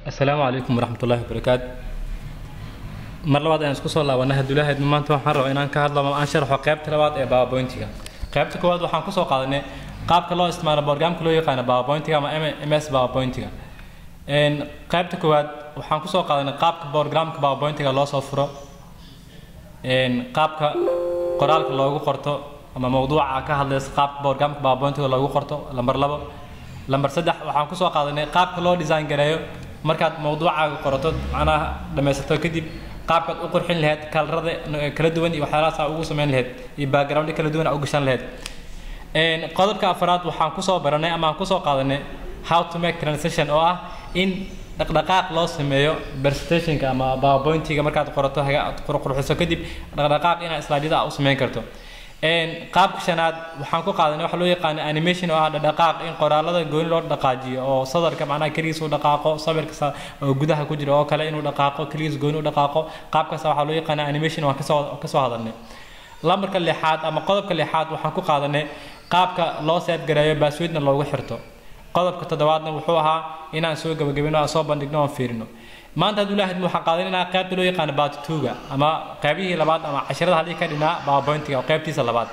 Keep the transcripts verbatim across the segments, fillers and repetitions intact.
السلام عليكم ورحمة الله وبركاته. مر لبعض أنا سكوت الله وأنا هدولها هد ما أنتم حروا إن أنا كهذا ما أنشر حقيبة لبعض باوربوينتيا. قيبة كواد وحنا كوسو قادنة قاب كله استعمال برنامج كله يقانا باوربوينتيا ما إم إس باوربوينتيا. إن قيبة كواد وحنا كوسو قادنة قاب برنامج باوربوينتيا الله صفرة. إن قاب قرال كله جو قرطه أما موضوع كهذا قاب برنامج باوربوينتيا الله جو قرطه لمر لبا لمر سدح وحنا كوسو قادنة قاب كله ديزاين جرايو markaad mawduucaaga qorato macnaha dhamaysato kadib qaabkaad u qurxin lahayd kalarada kala duwan iyo waxyaalahaas ugu sameyn lahayd iyo background kala duwan u gashan lahayd een qodobka afraad waxaan ku soo baranay ama aan ku soo qaadanay how to make transition oo ah in dhaqdhaqaaq loo sameeyo presentationka ama PowerPoint-ga markaad qorato aad qurxiso kadib dhaqdhaqaaq inaad slide-da u sameyn karto een qaabka shanaad waxaan ku qaadanay waxa loo yaqaan animation oo ah dhaqdhaqaaq in qoraalada gooni loo dhaqaajiyo oo sadarka macnaha kaliis uu dhaqaaqo sawirka oo gudaha ku jira oo kale inuu dhaqaaqo kaliis gooni u dhaqaaqo qaabkaas waxa loo yaqaan animation oo ka soo ka soo hadalnay lambarka lixaad ama qodobka lixaad waxaan ku qaadanay qaabka loo save gareeyo passwordna loogu xirto qodobka toddobaadna wuxuu ahaa inaan soo gabagabino oo soo bandhigno oo fiirino maanta haduu ilaahay waxaan qaadanaa qaybta loo yaqaan part two-ga ama qaybihii labaad ama casharada hadii ka dhinaa PowerPoint-ga qaybtiisa labaad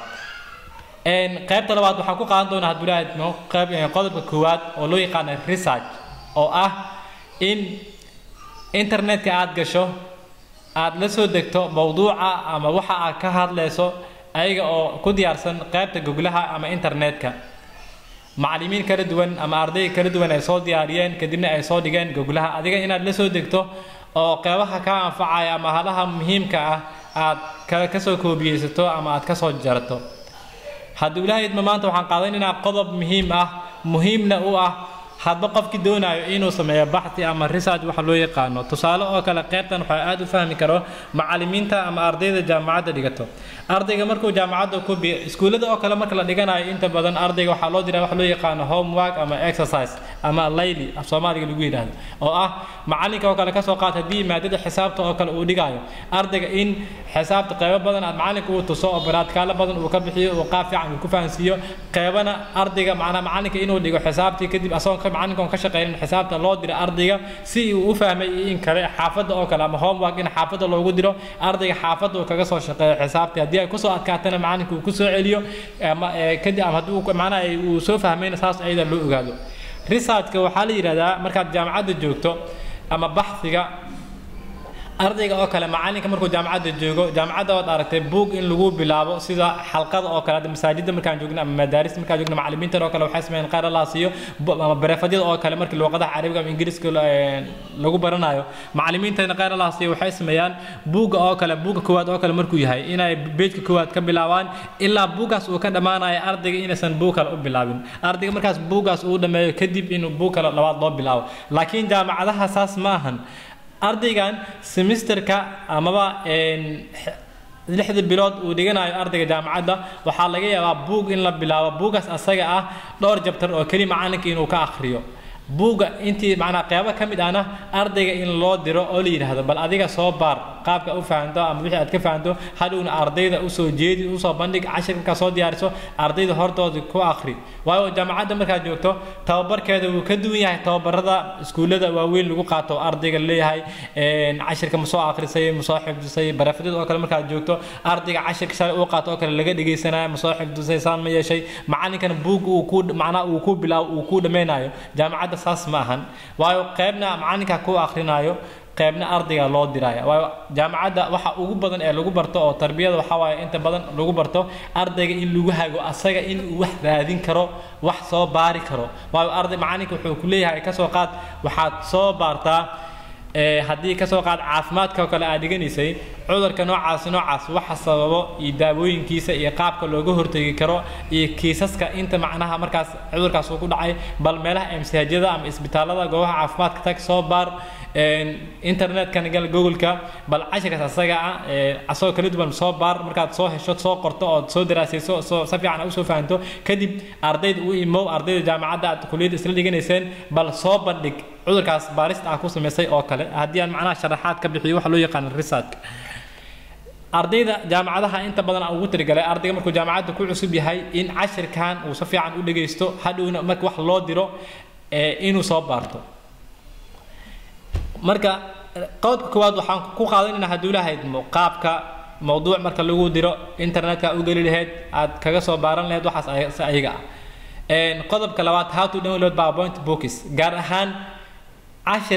een qaybta labaad waxaan ku qaadan doonaa haduu ilaahay no qayb qodobka koowaad oo loo yaqaan research oo ah in internet-ka aad gasho aad la soo degto mawduuca ama waxa aad ka hadlayso ayaga oo ku diyaarsan qaybta Google-ha ama internet-ka macallimiin kala duwan ama arday kala duwan ay soo diyaariyeen kadibna ay soo dhigeen Google-ha adiga inaad la soo degto oo qaybaha ka anfacaya ama halaha muhiimka ah aad ka soo koobiyeysato ama aad ka soo jarato haduu ilaahay maanta waxaan qaadanaynaa qodob muhiim ah muhiimna u ah hadba qofkii doonayo inuu sameeyo baxthi ama research waxa loo yaqaan tusaale oo kale qaybtan waxa aad u fahmi karo macallimiinta ama ardayda jaamacadda dhigato ardayga markuu jaamacadda ku bi iskuulada oo kale marka la dhiganayo inta badan ardayga waxa loo diraa waxa loo yaqaan homework ama exercise ama layli af Soomaaliga lagu yiraahdo oo ah macallinka oo kale ka soo qaata hadii maadada xisaabta oo kale uu dhigayo ardayga in xisaabta qaybo badan aad macallinka uu tuso oo baraadkaala badan uu ka bixiyo oo qaab fiican ku fahansiiyo qaybana ardayga macna macallinka inuu dhigo xisaabtii kadib asoon macallinka ka shaqeeyay xisaabta loo diro ardayga si uu u fahmay in kale xaafada oo kale ama homework in xaafada loogu diro ardayga xaafada uu kaga soo shaqeeyo xisaabta hadii ay ku soo adkaatana macallinka uu ku soo celiyo ama kadib ama haduu macna ay uu soo fahmayna saas ayda loo ogaado research-ka waxa la yiraahdaa markaad jaamacadda joogto ama baxsiga ardayga oo kale macallinka markuu jaamacadda joogo jaamacadda oo aragtay book in lagu bilaabo sida xalqada oo kale masaajidda markaan joogno ama madaaris markaan joogno macallimiinta oo kale waxay sameeyeen qaar la siiyo ama barafadiyada oo kale markii luqadaha carabiga ama ingiriiska lagu baranayo macallimiinta qaar la siiyo waxay sameeyaan book oo kale book koowaad oo kale markuu yahay inay page koowaad ka bilaabaan ilaa bookgaas uu ka dhamaanayo ardayga inaysan book kale u bilaabin ardayga markaas bookgaas uu dhameeyo kadib inuu book kale labaad loo bilaabo laakiin jaamacadaha saas ma ahan ardaygan semesterka amaba een lixda bilood uu dhiganayo ardayga jaamacadda waxa laga yaabaa book in la bilaabo bookgaas asaga ah dhowr chapter oo kali macallinka inuu ka akhriyo buuga intii macna qayb ka mid ahna ardayga in loo diro oo la yiraahdo bal adiga soo baar qaabka u fahanto ama wixii aad ka fahanto hadowna ardayda u soo jeedi u soo bandhig casharka ka soo diyaariso ardayda hortooda ku akhri waayo jaamacadda marka joogto tababarkeeda uu ka duwan yahay tababarada iskuulada waaweyn lagu qaato ardayga leeyahay een casharka ma soo akhrisay ma soo xifdisay barafadida oo kale marka joogto ardayga casharka shalay uu qaato oo kale laga dhigeysanayo ma soo xifdisay saan ma yeeshay macallinkana buug uu ku macna uu ku bilaabo uu ku dhameenayo jaamacadda saas ma ahan waayo qaybna macallinka ku akhrinayo qaybna ardayga loo diraayo waayo jaamacadda waxa ugu badan ee lagu barto oo tarbiyada waxa waaye inta badan lagu barto ardayga in lagu hago asaga in uu wax raadin karo wax soo baari karo waayo arday macallinka wuxuu ku leeyahay ka soo qaad waxaad soo baartaa ee hadii ka soo qaad caafimaadka kale aad dhiganisay cudurka noocaas noocaas waxa sababo iyo daawooyinkiisa iyo qaabka looga hortagi karo iyo kiisaska inta macnaha markaas cudurkaas uu ku dhacay bal meelaha M C H-yada ama isbitaalada goobaha caafimaadka tag soo baar een internet-ka gal Google-ka bal casharkaas asaga ah ee asoo kala duwan soo baar markaad soo hesho soo qorto oo soo daraasayso soo si fiican u soo fahanto kadib ardayda u imo ardayda jaamacadda aad kulliyada isla dhiganayseen bal soo bandhig cudurkaas baarista ah ku sameysay oo kale hadii aan macnaha sharaxaad ka bixiyo waxa loo yaqaan research ardayda jaamacadaha inta badan ugu tirigalay ardayga markuu jaamacadda ku cusub yahay in casharkan uu si fiican u dhageysto hadhowna marka wax loo diro ee inuu soo baarto marka qodobka koowaad waxaan ku qaadanaynaa haddii ilaahay qaabka mawduuc marka lagu diro internetka u gali lahayd aad kaga soo baaran lahayd waxaas ayaga ah een qodobka labaad how to download PowerPoint books gaar ahaan cashir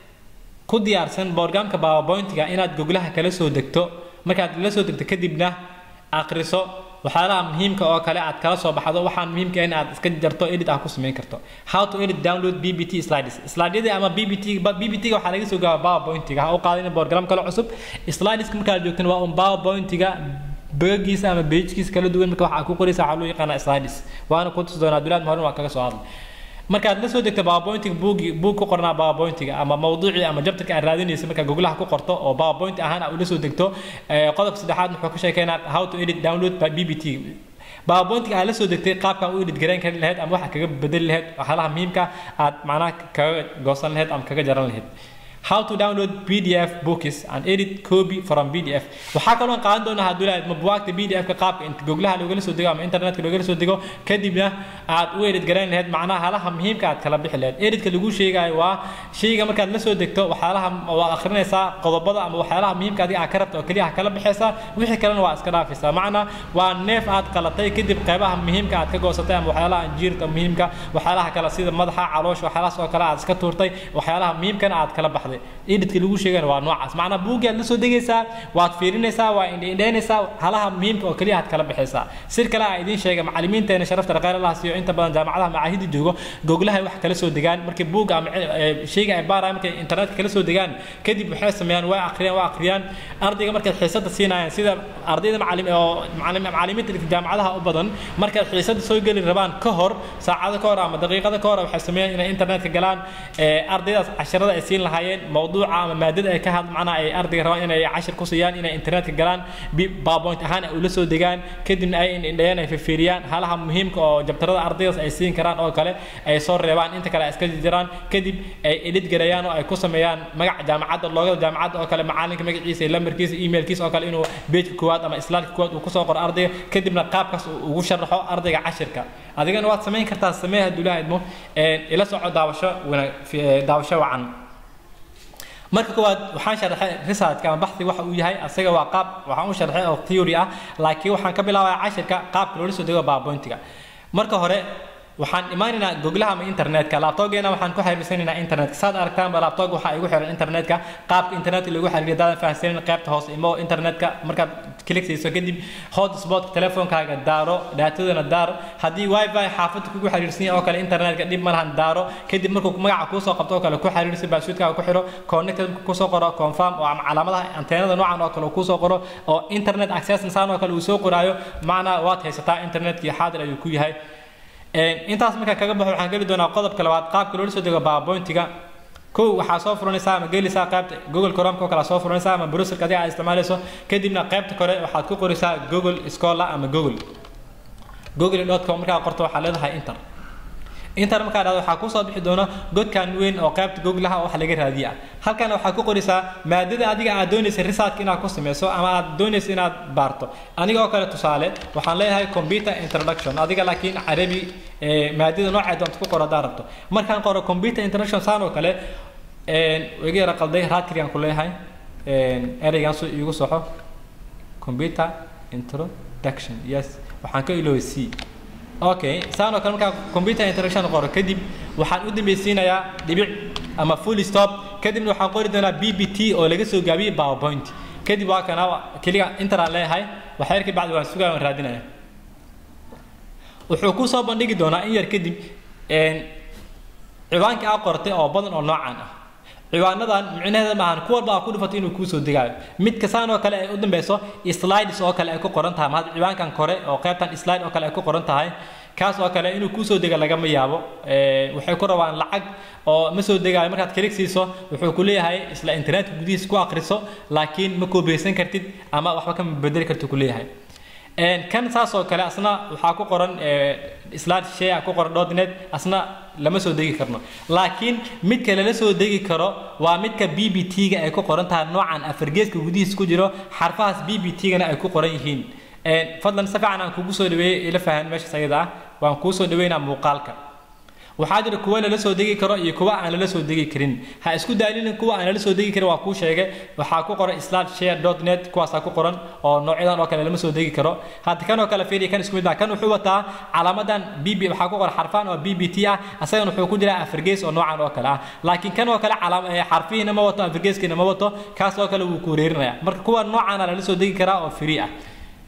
ku diyaarsan programka PowerPoint-ga inaad Google-ha kala soo degto markaad la soo degto kadibna akhriso waxyaalaha muhiimka oo kale aad kala soo baxdo waxaan muhiimka in aad iska jarto edit aad ku sameyn karto how to edit download B B T slides slideyada ama B B T B B T-ga waxa laga soo gaabaa PowerPoint-ga ha u qaadin program kale cusub slides marka joogtan waa un PowerPoint-ga bagagiisa ama page-kiisa kala duwan marka waxa ku qoraysa waxa loo yaqaan slides waana ku tusi doonaa dulaad horan waa kaga soo hadlay markaad la soo degto PowerPoint-ga book book ku qornaa PowerPoint-ga ama mawduuci ama chapter-ka aad raadinayso marka Google-ha ku qorto oo PowerPoint ahaan aad la soo degto qodobka saddexaad wuxuu ka sheekeynaa how to edit download B B T PowerPoint-ga aad la soo degtay qaabka uu edit gareyn kari lahayd ama waxa kaga bedeli lahayd waxyaalaha muhiimka aad macnaha kaga goosan lahayd ama kaga jaran lahayd how to download P D F books and edit copy from P D F waxa kale oo qaadan doona haduu leeyahay buugta P D F ka qaabka inta Google-ha looga soo digo ama internetka looga soo digo kadibna aad u edit gareyn lahayd macnaha halaha muhiimka aad kala bixi lahayd edit-ka lagu sheegayo waa shayga markaad la soo degto waxyaalaha waa akhrinaysa qodobada ama waxyaalaha muhiimka adiga aad ka rabto oo kaliya kala bixaysa wixii kalena waa iska dhaafaysa macnaha waa neef aad qalatay kadib qaybaha muhiimka aad ka goosatay ama waxyaalaha jiirta muhiimka waxyaalaha kala sida madaxa caloosha waxyaalahaas oo kale aad iska tuurtay waxyaalaha muhiimkana aad kala baxday edit-ka lagu sheegana waa noocaas macna buugga la soo degaysa waad fiirinaysaa waa indheynaysaa halaha muhiimka oo kaliya aad kala bixaysaa sir kale ay idin sheegay macallimiinteena sharafta raqayl Allah siiyo inta badan jaamacadaha macaahida joogo Google-ha wax kala soo degaan markii buugga ama shayga ay baaraan markii internet kala soo degaan kadib waxay sameeyaan waa akhriyaan waa akhriyaan ardayga markay xiisada siinayaan sida ardayda macallim oo macallimiinta jaamacadaha u badan markay xiisada soo gali rabaan ka hor saacado ka hor ama daqiiqado ka hor waxay sameeyaan inay internetka galaan ardaydaas casharada ay siin lahaayeen mawduuca ama maadada ay ka had macnaha ay ardayga rabaan inay cashir ku siiyaan inay internetka galaan PowerPoint ahaan ay la soo degaan kadibna ay indhayaan ay fiiriyaan halaha muhiimka oo jabtarada ardaydaas ay siin karaan oo kale ay soo reebaan inta kale ay iska jiraan kadib ay edit gareeyaan oo ay ku sameeyaan magac jaamacadda loogada jaamacadda oo kale macallinka magaciisa iyo lambarkiisa emailkiisa oo kale inuu page koowaad ama slide koowaad uu ku soo qoro ardayga kadibna qaabkaas uu ugu sharaxo ardayga cashirka adigana waad sameyn kartaa sameeyaa dulaahidmo ee ila socod daawasho daawasho wacan marka koowaad waxaan sharaxay research-ka ama baxthi waxa uu yahay asaga waa qaab waxaan u sharaxay oo theory ah laakiin waxaan ka bilaabay cashirka qaabka loo soo dego PowerPoint-ga marka hore waxaan imaanaynaa Google-ha ama internetka laptop-geena waxaan ku xiriirsanaynaa internetka saad aragtaan ba laptop waxa ay ugu xiran internetka qaabka internetka lagu xiriiriyo dad faahfaahsan qaybta hoose imo internetka markaad click siiso kadib hotspot telefoonkaaga daaro daatadana daaro haddii wifi xaafadda kugu xiriirsan oo kale internetka dib ma lahan daaro kadib markuu magaca ku soo qabto oo kale ku xiriirsan passwordkaaga ku xiro connected ku soo qoro confirm oo ama calaamadaha anteenada noocan oo kale ku soo qoro oo internet access insaan oo kale uu soo qoraayo macna waad haysataa internetkii xaadir ayuu ku yahay intaas marka kaga baxo waxaan gali doonaa qodobka labaad qaabka loo soo dego PowerPoint-ga koo waxa soo furanaysaa ama geelisaa qaybta Google Chrome ka kala soo furanaysaa ama browser-ka adiga aad isticmaalayso kadibna qaybta kore waxaad ku qoraysaa Google Scholar ama Google google dot com marka qorto waxa leedahay enter inta marka aad waxa ku soo bixi doona godkan weyn oo qaybta Google-ha wax laga raadiyaa halkan waxa ku qoraysaa maadada adiga aad doonayso research inaad ku sameyso ama aad doonayso inaad baarto aniga oo kale tusaale waxaan leeyahay computer introduction adiga laakiin carabi ee maadada nooca doonto ku qoro daarabto markaan qoro computer introduction saan oo kale ee waygeera qalday raadkiriyan ku leeyahay ee ereygan soo iigu soxo computer introduction yes waxaan ka ilooy c okay saano kan marka computer introduction qoro kadib waxaan u dambeysinayaa dhibic ama full stop kadibna waxaan qori doonaa B B T oo laga soo gaabiyay PowerPoint kadib waa kana kaliya inta aan leeyahay waxa yarkii bacdi waan sugaa raadinaya wuxuu ku soo bandhigi doonaa in yar kadib een ciwaanka aad qortay oo badan oo noocan ah ciwaanadan micnaheedu maahan kuwa baa ku dhufatay inuu ku soo digaayo mid ka saan oo kale ay u dambayso slides oo kale ay ku qoran tahay mahad ciwaankan kore oo qaybtan slide oo kale ay ku qoran tahay kaas oo kale inuu ku soo diga laga ma yaabo ee waxay ku rabaan lacag oo ma soo digaayo markaad click siiso wuxuu ku leeyahay isla internet gudihiisa ku akhriso laakiin ma koobeysan kartid ama waxba ka bedeli kartid ku leeyahay een kan saas oo kale asna waxa ku qoran ee slide share ku qoran .net asna lama soo degi karno laakiin mid kale la soo degi karo waa midka B B T-ga ay ku qoran tahay noocan afargeeska gudihiisa ku jiro xarfahaas B B T-gana ay ku qoran yihiin een fadlan si fiican aan kugu soo dhaweeyay ila faham meesha sayida waan ku soo dhaweynaa muuqaalka waxaa jira kuwa la soo degi karo iyo kuwa aan la soo degi karin ha isku daalin kuwa aan la soo degi karin waa ku sheegay waxa ku qoran slashshare dot net kuwaas ku qoran oo noocyadan oo kale lama soo degi karo hadda kan oo kale fiiri kan isku mid ah kan wuxuu wataa calaamadan bb waxa ku qoran xarfaan oo bbt ah asagana wuxuu ku jiraa afargees oo noocan oo kale ah laakiin kan oo kale calaam xarfiina ma wato afargeeskina ma wato kaas oo kale wuu ku reerinaya marka kuwa noocan la soo degi karaa oo free ah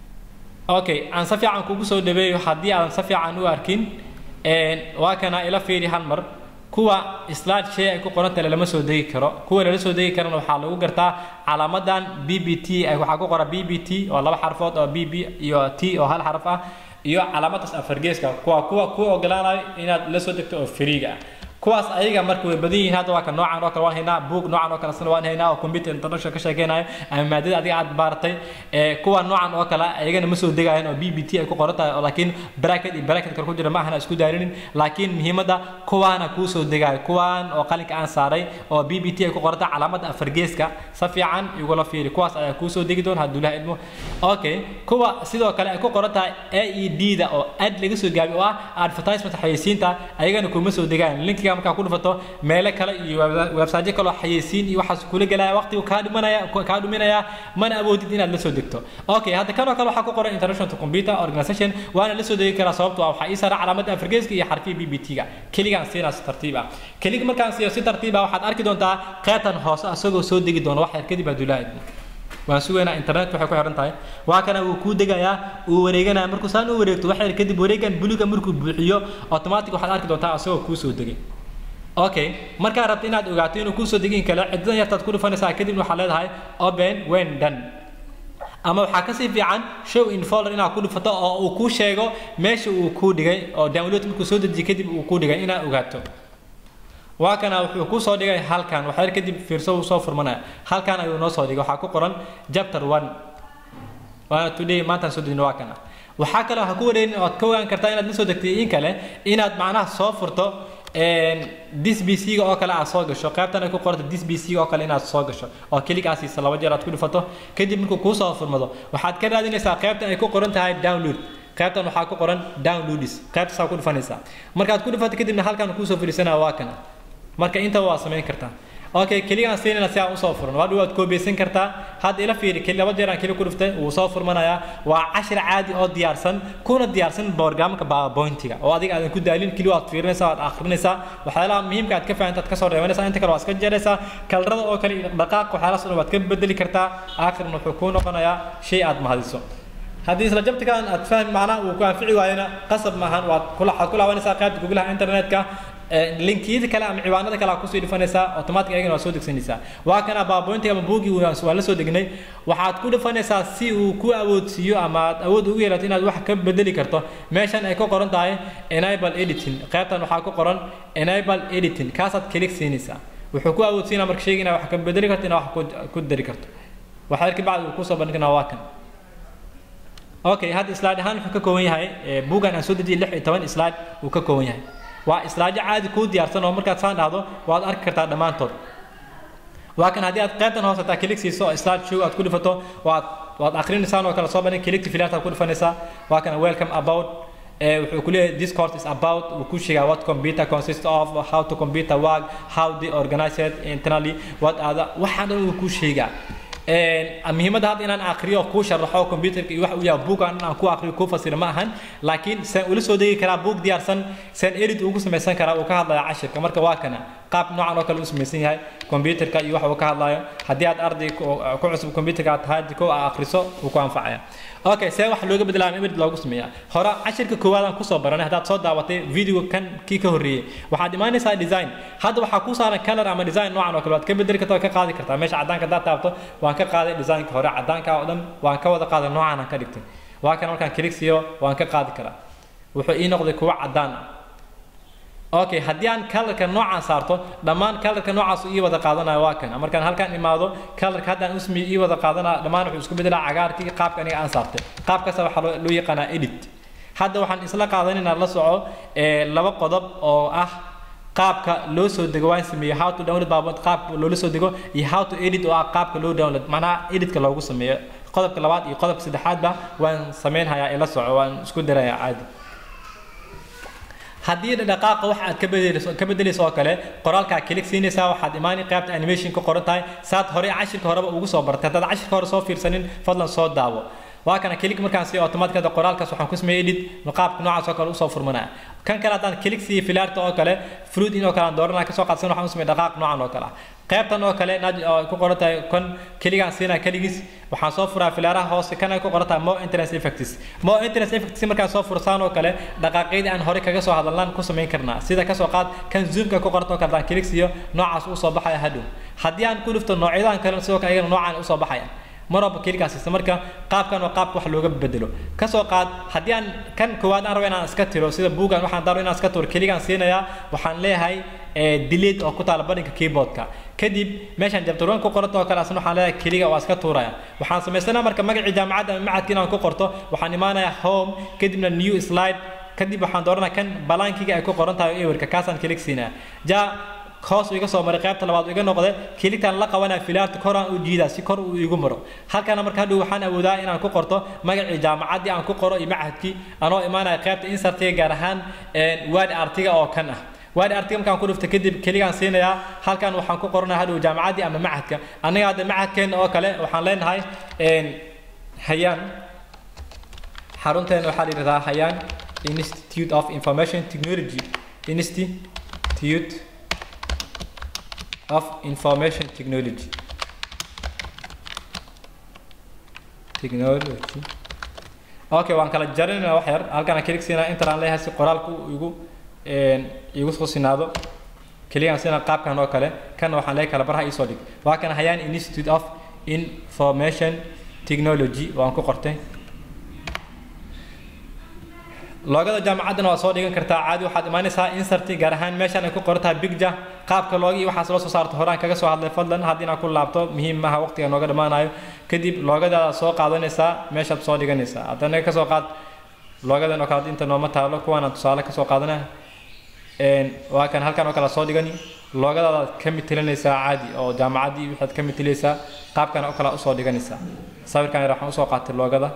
okay aan si fiican kugu soo dhaweeyo hadii aan si fiican u arkin een waa kana ila fiiri hal mar kuwa slashshare ay ku qoran tahay lama soo degi karo kuwa la soo degi karana waxa lagu gartaa calaamadan bbt ay waxa ku qoran bbt oo laba xarfood oo bb iyo t oo hal xarf ah iyo calaamadaas afargeeska kuwa kuwa ku ogolaanay inaad la soo degto oo free ah kuwaas ayaga markuu badan yihiin hada waa ka noocan oo kale waan haynaa book noocan oo kale san waan haynaa oo computer international ka shaqeynaayo ama maadada adiga aad baartay ee kuwa noocan oo kale ayagana ma soo degayaan oo bbt ay ku qoran tahay oo laakiin bracket iyo bracket kale ku jira ma ahna isku daarinin laakiin muhiimada kuwaana ku soo degaay kuwaan oo qalinka aan saaray oo bbt ay ku qoran tahay calaamada afargeeska si fiican igu la fiiri kuwaas ayaa ku soo degi doon haduu la idmo okay kuwa sidoo kale ay ku qoran tahay aed da oo ad laga soo gaabi oo ah advertisement xayeysiinta ayagana kuma soo degaan link marka ku dhufato meelo kale iyo website kale xayeysiin iyo waxa kula galaya waqtiga ka dhimanaya ka dhuminaya mana awoodid inaad la soo degto okay hadda kan oo kale waxa ku qoran international computer organization waana la soo degi karaa sababtoo ah waxa ii saaray calaamada afargeeska iyo xarfi bbt ga kaliya siina si tartiib ah kaliya markaan siiyo si tartiib ah waxaad arki doontaa qaybtan hoose asagoo soo degi doona wax yar kadib adulaad waan sugeynaa internet waxay ku xiran tahay waa kana uu ku degayaa uu wareeganaa markuu saan u wareegto wax yar kadib wareegan buluga markuu buuxiyo automatic waxaad arki doontaa asagoo ku soo degay okay marka rabto inaad ogaato inuu ku soo degin kala ciidan yartaad ku dhufanaysaa kadib waxa leedahay open when done ama waxa ka sii fiican show in folder inaad ku dhufato oo uu ku sheego meesha uu ku dhigay oo download markuu soo dejiyo kadib uu ku dhigay inaad ogaato waa kana wuxuu ku soo dhigay halkan waxa yar kadib fiirso uu soo furmanaya halkan ayuu noo soo dhigay waxa ku qoran chapter one waa today maanta soo dejino waa kana waxa kale waxa ku wareerin oo ka waan kartaa inaad la soo degtay in kale inaad macnaha soo furto een this bc ga oo kale aad soo gasho qaybtan ay ku qorto this bc ga oo kale inaad soo gasho oo kaligaas si laba jeer aad ku dhufato kadib markuu ku soo furmado waxaad ka raadinaysaa qaybtan ay ku qoran tahay download qaybtan waxa ku qoran downloads qaybtaas ku dhufanaysaa markaad ku dhufato kadibna halkan ku soo firisanaa waa kana marka inta waa sameyn kartaa okay kaliya aan siinayna si aan u soo furno waa dhawaad koobeysan kartaa had ila fiiri kaliya laba jeer aan kaliya ku dhuftay uu soo furmanaya waa cashir caadi oo diyaarsan kuna diyaarsan programka PowerPoint-ga oo adiga aadan ku daalin kaliya aad fiirinaysaa aad akhrinaysaa waxyaalaha muhiimka aad ka fahantaad ka soo reebanaysaa inta kale waa iska jeeraysaa kalrada oo kale dhaqaaq waxyaalahaas oo waad ka bedeli kartaa aakhirna wuxuu ku noqonayaa shay aad mahadiso haddii isla jabtigan aad fahmi macnaha uu ku anfici waayna qasab maahan waad kula xad kula wanaysaa qaybta Google internetka linkiyada kale ama ciwaanada kale ku soo dhifanaysaa automatic ayagana waa soo degsanaysaa waa kana PowerPoint ama buugi waa la soo degnay waxaad ku dhifanaysaa si uu ku awoodsiyo ama aad awood ugu yeelato inaad wax ka bedeli karto meeshan ay ku qoran tahay enable editing qaybtan waxa ku qoran enable editing kaasaad click siinaysaa wuxuu ku awoodsiinaa marka sheegina wax ka bedeli karto inaad wax ku dari karto waxa ka bacd uu ku soo bandhigna waa kan okay had slide ahaan wuxuu ka kooban yahay buugan aan soo dejiyay lix iyo toban slide uu ka kooban yahay waa slide caadi ku diyaarsan oo markaad saan dhahdo waad arki kartaa dhamaantood waa kan hadii aad qaybtan hoose ta click siiso slide show aad ku dhifato waad waad akhrinaysaa oo kala soo bandhig click filaat aad ku dhifanaysaa waa kan welcome about eh wuxuu ku leeyahay this course is about uu ku sheegaa what computer consists of how to computer work how they organize it internally what other waxaan uu ku sheegaa een muhiimada had inaan akhriyo ku sharaxo computerka iyo wax uu yahay buugan aan ku akhriyo ku fasiro ma ahan laakiin san ula soo degi karaa buug diyaarsan san edit ugu sameeysan karaa uu ka hadlayo cashirka marka waa kana qaab noocan oo kale u sameeysan yahay computerka iyo wax uu ka hadlayo hadii aad arday ku cusub computerka aad tahay ko akhriso uu ku anfacaya okay see wax looga bedelaa imid loogu sameeyaa hore cashirka koowaad aan ku soo baranay hadaad soo daawatay video kan kii ka horeeyay waxaad imaanaysaa design hadda waxa ku saaran color ama design noocan oo kale waad ka bedeli kartaa ka qaadi kartaa meesha cadaanka daad taabto waan ka qaaday design-ka hore cadaanka oo dhan waan ka wada qaaday noocan aan ka dhigtay waa kan markaan click siiyo waan ka qaadi karaa wuxuu ii noqday kuwa cadaan okay hadii aan color-ka noocan saarto dhamaan color-ka noocaas ii wada qaadanayo waa kan markaan halkaan imaado color-ka hadaan u sameeyo ii wada qaadanayo dhamaan wuxuu isku bedelaa cagaarkii qaabka aniga aan saartay qaabkaas waxa loo yaqaan edit hadda waxaan isla qaadanaynaa la soco ee laba qodob oo ah qaabka loo soo dego waan sameeyo how to download PowerPoint qaab loo soo dego iyo how to edit oo qaabka loo download macnaha editka loogu sameeyo qodobka labaad iyo qodobka saddexaad ba waan sameeynayaa ila soco waan isku darayaa caadi haddii dhaqaaqa wax aad ka bedelayso ka bedelayso oo kale qoraalka click siinaysaa waxaad imaani qaybta animation ku qoran tahay saad hore cashirka horeba ugu soo bartay haddaad cashirka hore soo fiirsanin fadlan soo daawo waa kana click markaan si automatic ah qoraalkaas waxaan ku sameeyay edit qaabka noocaas oo kale u soo furmanaa kan kale hadaan click si filaarta oo kale fruit in oo kale dooranaa ka soo qaadsan waxaan u sameeyay dhaqaaq noocan oo kale qaybtan oo kale ku qoran tahay kon kaligaan siina kaligis waxaan soo furaa filaaraha hoose kana ku qoran tahay more interest effects more interest effects markaan soo fursaan oo kale dhaqaaqyada aan hore kaga soo hadalnaan ku sameyn karnaa sida ka soo qaad kan zoomka ku qoran oo kale click siyo noocaas u soo baxaya hadhow haddii aan ku dhufto noocyadan kale sidoo kale ayagana noocaan u soo baxaya maraba kaligaas isla marka qaabkan waa qaabka wax looga bedelo ka soo qaad haddii aan kan koowaad aan rabo inaan iska tiro sida buugan waxaan daro inaan iska tiro kaligaan siinayaa waxaan leeyahay delete oo ku taala badinka keyboardka kadib meeshan jabtaroon ku qorto oo kale asna waxaan leeyahay kaliga waa iska tuuraya waxaan sameysanayaa marka magaca jaamacadda ama macadka inaan ku qorto waxaan imaanayaa home kadibna new slide kadib waxaan dooranayaa kan balankiga ay ku qoran tahay ewerka kaasaan kalik siinaa ja koos iga soo maray qaybta labaad iga noqday kiligtan la qabanaa filaarta kor aan u jiidaa si kor uu igu maro halkaana marka hadhow waxaan awoodaa inaan ku qorto magacii jaamacaddii aan ku qoro iyo macadkii anoo imaanaya qaybta insertiga gaar ahaan word artiga oo kan ah word artiga markaan ku dhufto kadib kaligaan siinayaa halkan waxaan ku qoranayaa hadhow jaamacaddii ama macadka aniga hadda macadkeena oo kale waxaan leenahay hayaan xarunteena waxaa la yidhahdaa hayaan Institute of Information Technology Institute of Information Technology Technology okay waan kala jarinaa wax yar halkaan click siinaa enter aan leeyahay si qoraalku igu een igu soo sinaado kaliya sina qaabkan oo kale kan waxaan leeyahay kala baraha isoo dhig waa kan hayaan Institute of Information Technology waan ku qortay loogada jaamacadana waa soo dhigan kartaa caadi waxaad imaanaysaa insert gaar ahaan meeshan ay ku qoran tahay picture qaabka loogi waxa loo soo saarto horaan kaga soo hadlay fadlan haddii aan ku laabto muhiim ah waqtiga nooga dhamaanayo kadib loogada soo qaadanaysaa meeshaad soo dhiganaysaa haddana ka soo qaad loogadan oo kale inta nooma taalo kuwana tusaale ka soo qaadanaa een waa kan halkan oo kale soo dhigani loogada ka mitilanaysaa caadi oo jaamacaddii waxaad ka mitilaysaa qaabkan oo kale u soo dhiganaysaa sawirkan waxaan u soo qaatay loogada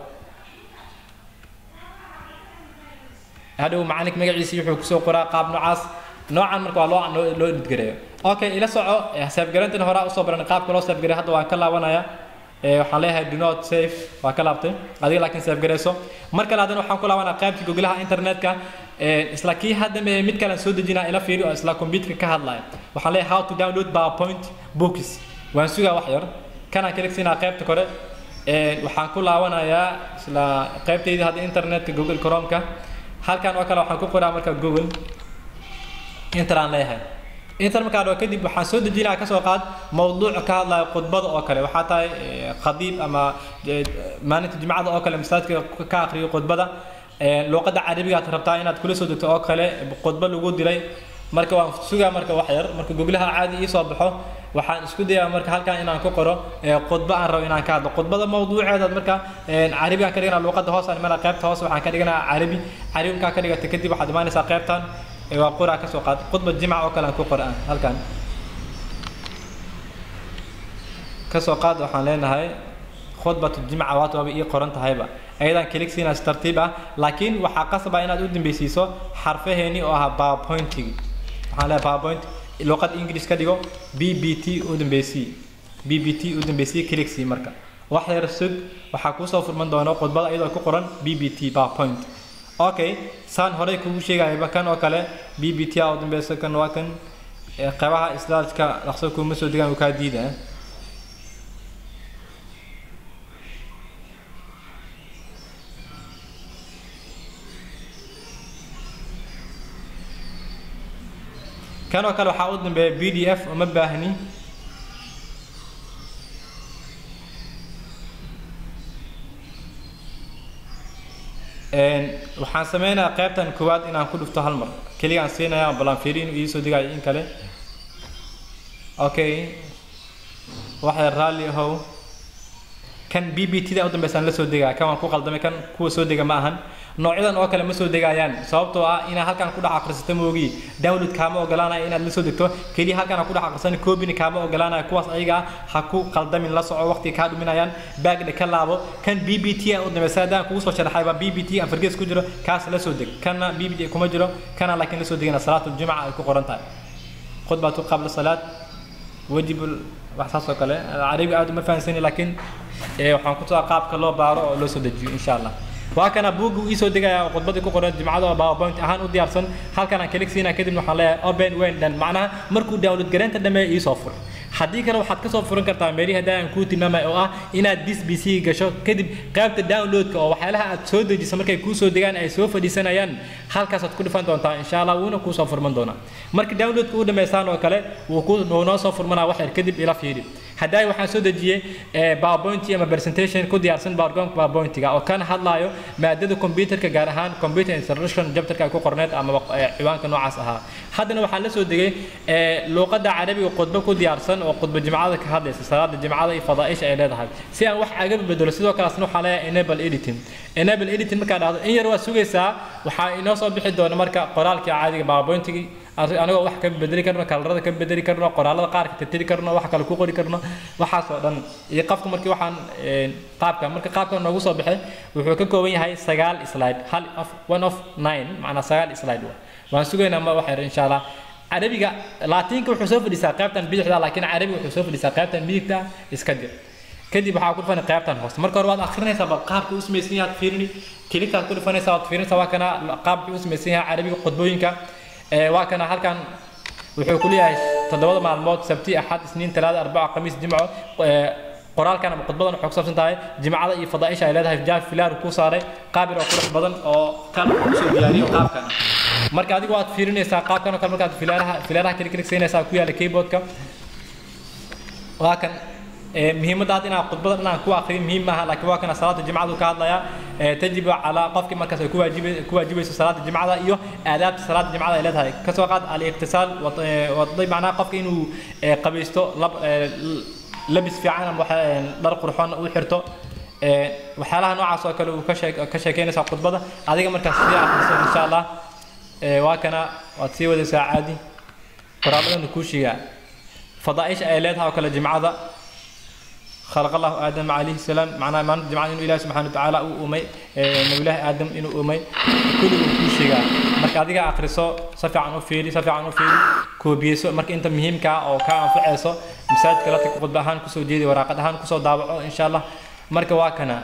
هذا هو معنك مجلس يحوك سوق قراء قاب نعاس نوعا من قالوا لو لو نتقرأ أوكي إلى ساعة حساب جرنت إنه هراء صبر نقاب كلا حساب جري هذا وأكلا ونايا وحليها do not save وأكلابته هذه لكن حساب جري سو مركل هذا نوع حنقول وانا قاب في جوجلها إنترنت كا إسلاكي هذا ميت كلام سود جينا إلى فيديو إسلاك كمبيوتر كهذا لاين وحليها how to download PowerPoint books وانسوها وحير كان كلك سينا قاب تكره وحنقول وانا إسلا قاب تيجي هذا إنترنت جوجل كروم كا halkan oo kale waxaan ku qoraa marka Google enter aan leeyahay enter marka aad kadib waxaan soo dejinaa ka soo qaad mowduuc ka hadlaya khudbada oo kale waxa tahay qadiib ama maalinta jimcada oo kale masaajidka ka akhriyo khudbada luqadda carabiga aad rabtaa inaad kula soo degto oo kale khudbad lagu dilay marka waan sugaa marka wax yar marka Google-ha caadi ii soo baxo waxaan isku dayaa marka halkan inaan ku qoro khudba aan rabo inaan ka hadlo khudbada mowduuceeda marka carabiga ka dhigana luqadda hoos aan mala qaybta hoos waxaan ka dhiganaa carabi carabiga ka dhigata kadib waxaad imaanaysaa qaybtan ee waa qora ka soo qaad khudba jimca oo kale aan ku qoraan halkan ka soo qaad waxaan leenahay khudbatu jimca waad waa ii qoran tahayba aydan click siina tartiib ah laakiin waxa qasaba inaad u dambaysiiso xarfaheeni oo ah PowerPoint waxaan leeyahay PowerPoint luqad English ka dhigo B B T u dambaysi B B T u dambaysi click si marka wax yar sug waxa ku soo furman doona khudbada iyadoo ku qoran B B T PowerPoint okay saan hore kugu sheegay bakan oo kale B B T u dambaysi kan waa kan qaybaha slide-ka dhaqso kuma soo digaan ka diidaa كانوا كانوا حاولنا ب بي دي اف وما باهني ان waxaan sameeynaa qaybtan koowaad inaan ku dhufto hal mar kaliya aan siinaya balan fiirin iyo soo digay in kale okay waxa rally how كان بي بي تي ده قدام بس أنا لسه وديجا كمان كو قلدمي كان كو سوديجا معهن نوعيدا oo kale ma soo deegayaan sababtoo ah ina halkan ku dhac akhrisato moogi download kaama ogolaanaya inaad la soo degto kaliya halkan ku dhac akhrisan copy kaama ogolaanaya kuwaas ayaga ha ku qaldamin la soco waqti ka dhuminayaan baagna ka laabo kan B B T oo dhammaystaan ku soo sharaxay ba B B T aan fargees ku jiro kaas la soo deg kana B B T kuma jiro kana laakiin la soo degana salaatul jumca ay ku qoran tahay khudbatu qabla salaat wajib waxaas oo kale carabi aad ma fahansan laakiin ee waxaan ku soo qaabka loo baaro oo loo soo dejiyo insha Allah وكان بوجو يسوي دقيقة خطبتي كقرة جماعة باوربوينت أهان ودي أرسل هل كان كليك سينا كده محلها أوبن وين لأن معناها مركو داونلود جرانت ده ما يصفر حديك لو حد كصفر إنك تعملي هذا نكوت إنما أو إن ديس بي سي جشوا كده قابت الداونلود أو حالها تسود جسمك يكوسو دقيقة أي سوف دي سنة ين هل كاسات كل فان دونتا إن شاء الله ونا كوسفر من دونا مرك داونلود كود ما يسان وكله وكود نونا صفر منا واحد كده إلى فيري هداي waxaan soo dajiyay PowerPoint ama presentation ku diyaarsan PowerPoint ga oo kan hadlayo maadada computerka gaar ahaan computer introduction chapterka ku qorneed ama ciwaanka noocaas ahaa hadana waxaan la soo degay luqadda carabiga qodbo ku diyaarsan oo qodbo jimcada ka hadlaysa salaada jimcada iyo fadaaisha ay leedahay si aan wax aga bedelo sidoo kale asna waxa la enable editing enable editing marka dhacdo in yar waa sugaysaa waxa inoo soo bixi doona marka qoraalka caadiga PowerPoint aniga wax ka bedeli karno kalarada ka bedeli karno qoraalada qaar ka tirtiri karno wax kale ku qori karno waxaas oo dhan iyo qafku markii waxaan qaabka marka qaabka noogu soo baxay wuxuu ka kooban yahay sagaal slide hal of one of nine macna sagaal slide waan sugaynaa ma wax yar insha Allah carabiga laatiinka wuxuu soo fadhisaa qaybtan bidixda laakiin carabiga wuxuu soo fadhisaa qaybtan midigta iska dir kadib waxa ku dhufan qaybtan hoos marka hore waad akhrinaysaa ba qaabka uu sameeyay yahay fiirini kilika ku dhufanaysaa waad fiirinaysaa waa kana qaabka uu sameeyay yahay carabiga qodbooyinka waa kana halkan wuxuu ku leeyahay toddoba maalmood sabti axad isniin talaada arbaca khamiis jimco qoraalkan ama qodbadan wuxuu ku saabsan tahay jimcada iyo fadaaisha ay leedahay jaaf filaar ku saaray qaabir oo qurux badan oo kan ku soo diyaariyo qaabkan marka adigu waad fiirinaysaa qaabkan oo kale markaad filaaraha filaaraha kali kali siinaysaa ku yaala keyboardka waa kan muhiimadda in aan qodbada inaan ku akhriyo muhiim maaha laakiin waa kana salaada jimcada ka hadlaya تجب على قفك مركز كواجب كواجب صلاة الجمعة إيوه آداب صلاة الجمعة إلى هذا كسوقات الاغتسال وضي معناه قفك إنه قبيستو لب لبس في عالم در قرحان وحرته وحالها نوع سواكل وكشك كشكين ساقط بدا هذه مركز فيها إن شاء الله وكنا وتسوي ذي ساعادي قرابة نكوشيا فضائش آلاتها وكل الجمعة خلق الله آدم عليه السلام معناه ما نجمع إنه إله سبحانه وتعالى أمي إنه إله آدم إنه أمي كل كل شيء مرك هذيك آخر صو صفي عنه فيلي صفي عنه فيلي كوبيسو مرك أنت مهم كا أو كا فعصو مساعد كلاتك قد بهان كسو جدي وراقد هان كسو دابعه إن شاء الله مرك واكنا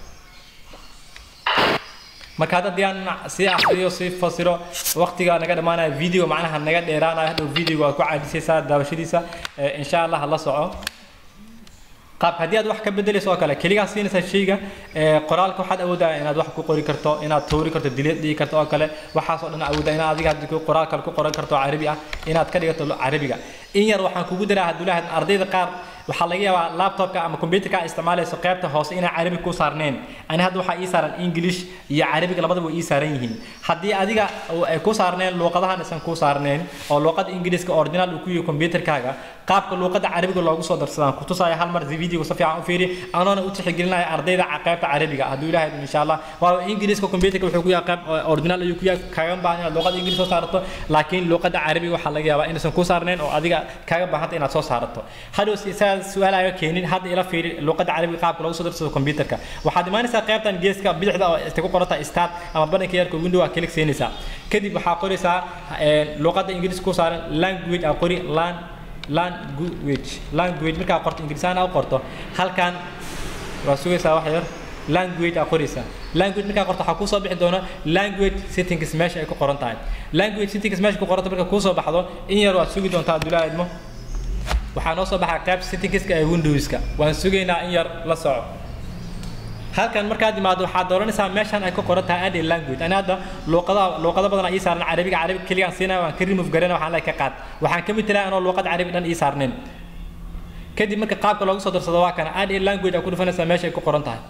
marka hada diyan si akhriyo si fasiro waqtiga naga dhamaanay video macnaha naga dheeraanay hada video ku caadisaysa daawashadiisa insha Allah la soco qaab hadii aad wax ka bedelayso oo kale kaliya siinaysa shayga qoraalka waxaad awoodaa inaad wax ku qori karto inaad toori karto dileed dhigi karto oo kale waxaas oo dhan awoodaa inaad adiga hadii qoraalka ku qoran karto carabi ah inaad ka dhigato carabiga in yar waxaan kugu diraa hadulaha ardayda qaar waxa laga yaabaa laptopka ama computerka isticmaalayso qaybta hoose in carabi ku saarneen ana hadda waxa ii saaran english iyo carabiga labadaba ii saaran yihiin hadii adiga ay ku saarneen luqadahan isan ku saarneen oo luqada ingiriiska original uu ku yahay computerkaaga qaabka luqada carabiga loogu soo darsadaan ku tusaya hal mar video si fiican u fiiri anana u tixgelinayo ardayda qaybta carabiga haduu ilaahay insha Allah waa ingiriiska computerka wuxuu ku yahay qayb original uu ku yahay kaaga baahan luqada ingiriis soo saarto laakiin luqada carabiga waxa laga yaabaa inaysan ku saarneen oo adiga kaaga baahan inaad soo saarto hadoo سؤال أيوة كينين هذا إلى في لغة عربية قاب لو صدر صدر كمبيوتر كا وحد ما نسا قيبتا نجيس كا بيجح ده استكو قرطة استاد أما بدنا كيار كويندو أكلك سينسا كدي بحاقوري سا لغة إنجليز كو صار language أو قري lan language language مركا قرط إنجليزان أو قرطه هل كان رسول سا وحير language أو قري سا language مركا قرطه حكو صبح دونا language settings ماشي أكو قرنتين language settings ماشي أكو قرطة مركا كو صبح دون إن يروح سوي دون تعدلا إدمه waxaan oo soo baxay qayb settings-ka ee Windows-ka waan sugaynaa in yar la soco halkan markaad imaado waxaad dooranaysaa meeshan ay ku qoran tahay add language ana hadda luqada luqada badan ay saaran carabiga carabiga kaliya aan siinaa waan ka remove gareena waxaan la ka qaad waxaan ka mid tahay anoo luqad carabi dhan ii saarneen kadib marka qaabka loogu soo darsado waa kana add language ku dhufanaysaa meesha ay ku qoran tahay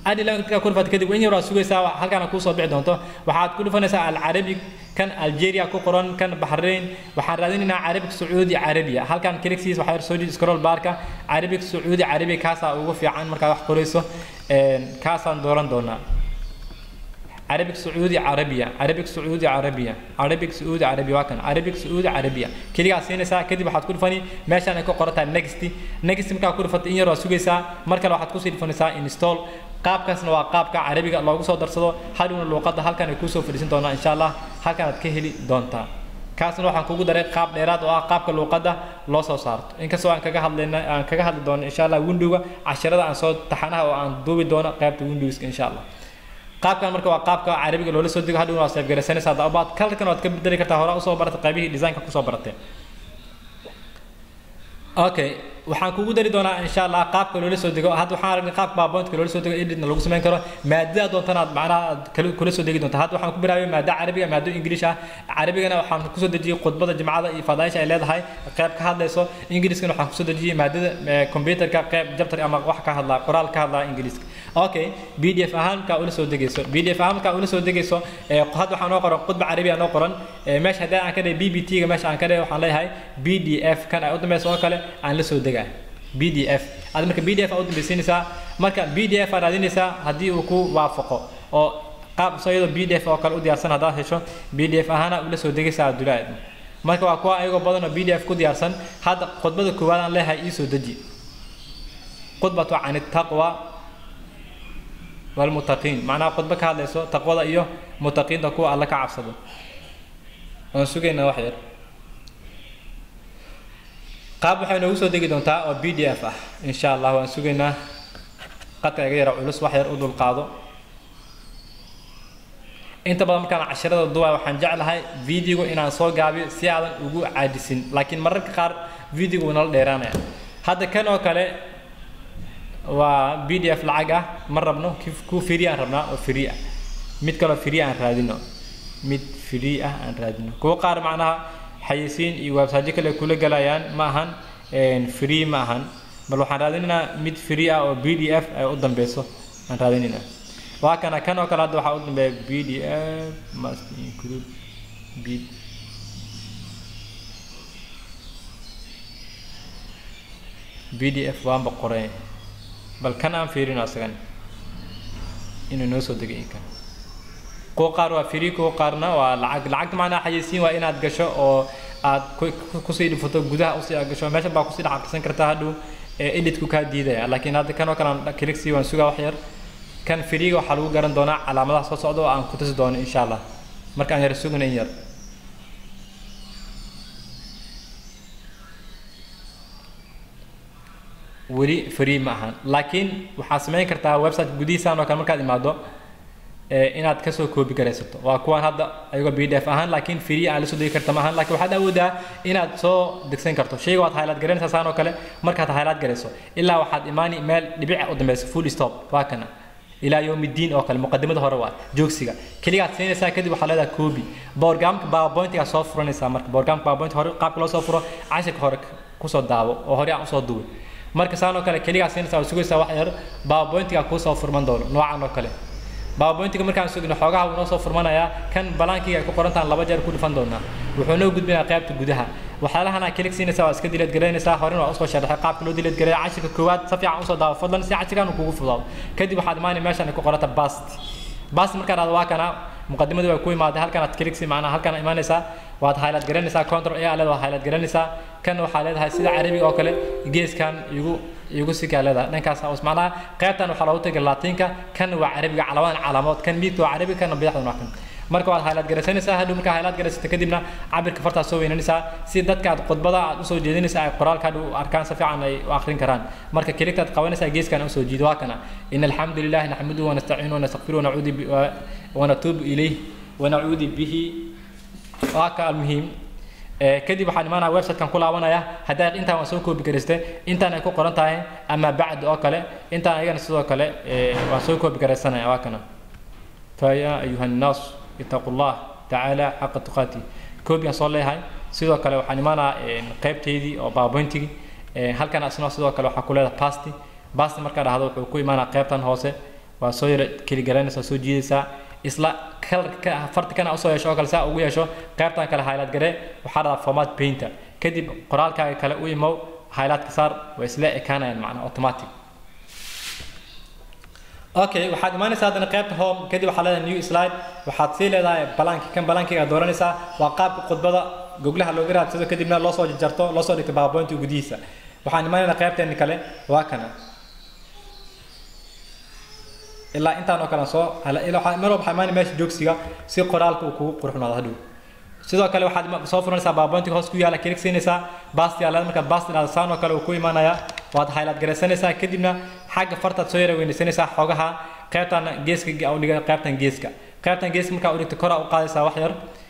ادي لان كل فات كدب وين يرا سويسا halkan ku soo bixi doonto waxaad ku dhufanaysaa al arabic kan algeria ku qoran kan bahrain waxaan raadinaynaa arabic saudi arabia halkan clicksis waxa soo dhig scroll barka arabic saudi arabia kaasa ugu fiican marka wax qorayso een kaasaan dooran doonaa Arabic Saudi Arabia Arabic Saudi Arabia Arabic Saudi Arabia وكان Arabic Saudi Arabia كلية سينسا كده بحط كل فني ماشي أنا كقرأتها next next ممكن أكون فت إني راسوجي سا مركل واحد كوسي فنسا install قاب كاس نوع قاب كعربي الله يقصد درسه حلو الوقت هل كان يكوسو في السنة دونا إن شاء الله هل كانت كهلي دونتا كاس نوع حنكوجو دري قاب نيرات وقاب كالوقت لا صارت إن كسوان كجهل لنا كجهل دون إن شاء الله ويندوز عشرة عن صوت تحنها وعن دوبي دونا قاب ويندوز إن شاء الله qaabkan marka waa qaabka Arabiga loo soo digo hadhow waa save garaysanaysaa daabaad kalkan waad ka bedeli kartaa hore u soo baratay qaybihii design-ka ku soo baratay okay waxaan kugu dari doonaa insha Allah qaabka loo soo digo hadda waxaan aragnay qaabka PowerPoint-ka loo soo digo editna lagu sameyn karo maadada doontan aad macnaha kula soo digi doontaa hadda waxaan ku bilaabay maadada Arabiga maadada English ah Arabigana waxaan ku soo dejiyay khudbada jimcada iyo fadaaisha ay leedahay qayb ka hadlayso Englishkana waxaan ku soo dejiyay maadada computer-ka qayb chapter ama wax ka hadla qoraal ka hadla Englishka okay P D F ahaan ka ula soo degayso P D F ahaan ka ula soo degayso ee hadda waxaan noo qoran khudba Arabiga noo qoran ee meesha hadda aan ka dhigay B B T-ga meesha aan ka dhigay waxaan leeyahay P D F kan ay u dambayso oo kale aan la soo degaa P D F aad marka P D F aad u dambaysiinaysaa marka P D F aad raadinaysaa hadii uu ku waafaqo oo qaab saydo P D F oo kale u diyaarsan hadaa hesho P D F ahaan ula soo degaysaa dulaad marka waa kuwa ayagoo badan oo P D F ku diyaarsan hadda khudbada koowaad aan leeyahay ii soo deji khudbatu aan taqwa والمتقين معناها خطبة كهذا يسوع تقوى إياه متقين تقوى الله كعبسده ونسوقنا واحد قابل حين وصل دقيقة دونتا أو بي دي إف إن شاء الله ونسوقنا قد غير علوس واحد أدو القاضي أنت بدل مكان عشرة الضوء وحنجعلها فيديو إن صور جابي سيادة وجو عادسين لكن مرة كخار فيديو ونال ديرانا هذا كان وكله و بي دي اف لعقه مره بنو كيف كو فري ان ربنا او فري ميد كلو فري ان رادينو ميد فري ان رادينو كو قار معناها حيسين اي ويب سايت كله كله غلايان ما هن ان فري ما هن بل waxaan raadinaa mid free ah oo P D F ay u dambayso aan raadinaa waa kana kan oo kala hadda waxa u dambeeya P D F must include b P D F waan boqoreen بل كان أم فيرين أصلاً إنه نوصل دقيقة كو قاروا فيري كو قارنا والعق العق معنا حيسين وإن أتجشوا أو أت كوسيد فوتو جودها أو سي أتجشوا ماشي بقى كوسيد عكسن كرتها هادو إللي تكوكا ديدا لكن هذا كانوا كلام كريكسي ونسوقا وحير كان فيري وحلو قرن دونا على مدى صعدوا عن كتس دون إن شاء الله مركان يرسوقنا إنير وري فري معهن لكن وحاسمين كرتها ويب سايت جديد سانو كان مركز إمادو إن هاد كسو كوبي كريسته وأكوان هذا أيوة بي دي إف أهان لكن فري على سودي كرتا معهن لكن وحدا ودا إن هاد سو دكسين كرتو شيء وات هايلايت جرين سانو كله مركز هايلايت جريسو إلا واحد إيماني مال لبيع قدام بس فول ستوب واكنا إلى يوم الدين أو كل مقدمة هروات جوكسيا كليات سنة ساكد وحلادا كوبي بورجام باوربوينت يا صفر نسا مرك بورجام باوربوينت هر قبل صفر عايزك هرك كوسو داو أو هري عم صدوي marka saano kale kaliya siin soo sugaysa wax yar PowerPoint-ka ku soo furman doono noocan oo kale PowerPoint-ka markaan sugno xogaha uu soo furmanaya kan balankiga ay ku qorantaan laba jeer ku dhifan doona wuxuu noo gudbinaa qaybta gudaha waxaalahan kaliya siin soo iska dileed gareynaysa horena waa soo sharaxay qaabka loo dileed gareey cashirka koowaad si fiican u soo daawo fadlan si cashirkan kugu fudaado kadib waxaad maani meeshan ku qorata bast bast markaan aad waa kana muqadimadu way ku imaadeen halkan aad klikisi macna halkan imaanaysa waad highlight gareynaysa control A leedahay highlight gareynaysa kan waxa leedahay sida Arabiga oo kale geeskan igu igu si kale leedahay dhankaas oo macna qaybtan waxa lagu tagay Laatinka kan waa Arabiga calaamad calaamad kan miid waa Arabiga kan bidixda noocan marka waad highlight gareynaysa hadhow marka highlight gareysata kadibna cabirka farta soo weynanaysa si dadka aad khudbada aad u soo jeedinaysa ay qoraalka u arkaan si fiican ay u akhrin karaan marka kliktaad qabanaysa geeskan u soo jiido waa kana in alhamdulillah nahmaduhu wa nasta'inuhu wa nastaghfiruhu wa na'udhu wa natubu ilayhi wa na'udhu bihi واقع المهم كدي waxaan imaanaa website kan ku laabanaya hadaa inta waan soo koobi gareystay intaan ay ku qoran tahay ama bacd oo kale intaan ayagana sidoo kale waan soo koobi gareysanaya waa kana فيا أيها الناس اتقوا الله تعالى حق تقاته كوبي soo leeyahay sidoo kale waxaan imaanaa qaybteedii oo PowerPoint-igi halkan asna sidoo kale waxa ku leedahay pasti pasti marka dhahdo wuxuu ku imaanaa qaybtan hoose وصو ير كلي جرانيسا سو جيدسا isla kalarka farta kana usoo yeesho kala saa ugu yeesho qaybtan kala highlight gare waxa format painter kadib qoraalkaaga kala u imo highlight ka saar way isla ekaanayaan macna automatic okay waxaad imaanaysaa hadana qaybta home kadib waxa leedahay new slide waxaad sii leedahay balanki kan balankiga dooranaysaa waa qaabka khudbada googlaha looga raadsado kadibna loo soo jarto loo soo dhigto PowerPoint gudihiisa waxaan imaanaynaa qaybtan kale waa kana إلا أنت أنا كلام صو هلا إلا واحد مرة بحماني ماشي جوكسيا سي قرالك وكو قرحنا هذا هدو سيدا كله واحد صوفنا نسا بابانتي خاص كوي على كيرك سينسا باستي على مكان باستي على سانو كله وكوي ما نيا واحد هايلايت جرس سينسا كدينا حاجة فرطة تصير وين سينسا حاجها قيرتنا جيسك أو نيجا قيرتنا جيسك قيرتنا جيسك مكان أوريك تقرأ وقاعد وحير